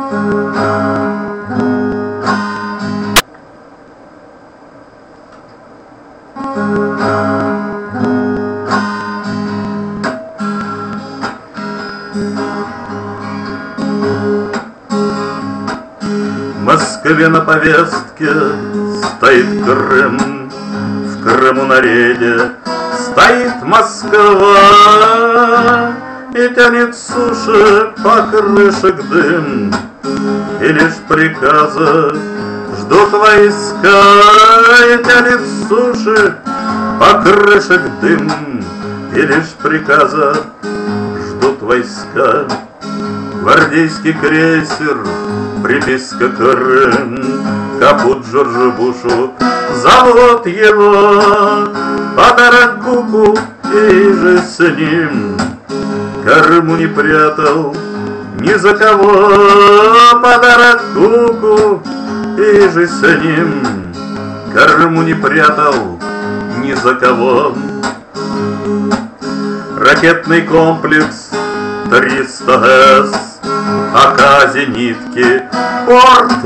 В Москве на повестке стоит Крым, в Крыму на рейде стоит Москва, и тянет суши по крышек дым, и лишь приказа ждут войска, и тянет суши по крышек дым, и лишь приказа ждут войска. Гвардейский крейсер, приписка Крым, капут Джорджу Бушу, завод его, подарок Куку и же с ним. Корму не прятал ни за кого, подарок Куку и же с ним. Корму не прятал ни за кого. Ракетный комплекс 300С, АК зенитки, порт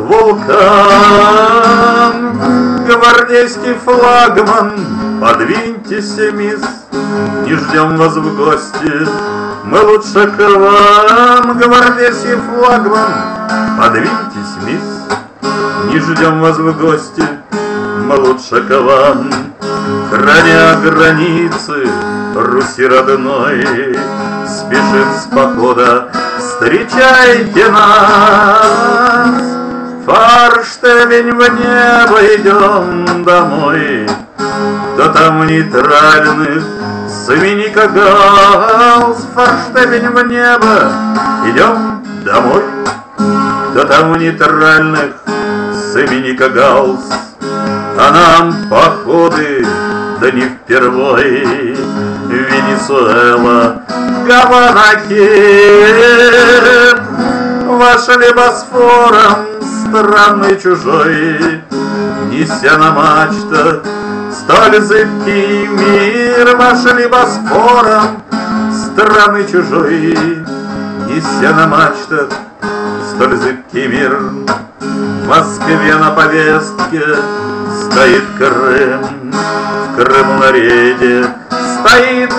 Вулкан. Гвардейский флагман, подвиньтесь, мисс, не ждем вас в гости, мы лучше к вам. Гвардейский флагман, подвиньтесь, мисс, не ждем вас в гости, мы лучше к вам. Храня границы Руси родной, спешим с похода, встречайте нас. Форштевень в небо, идем домой. Кто там нейтральных, Семеника Галс. Форштевень в небо, идем домой. Кто там нейтральных, Семеника Галс. А нам походы, да не впервой. Венесуэла, Гавана, Киев. Вошли Босфором страны чужой, неся на мачтах столь зыбкий мир. Вошли Босфором страны чужой, неся на мачтах столь зыбкий мир. В Москве на повестке стоит Крым, в Крыму на рейде стоит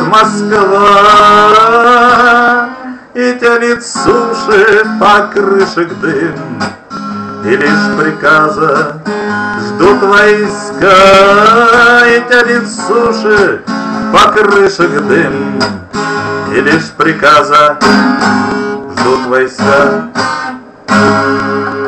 Москва, и тянет суши по крышек дым, и лишь приказа ждут войска, и тянет суши по крышек дым, и лишь приказа ждут войска.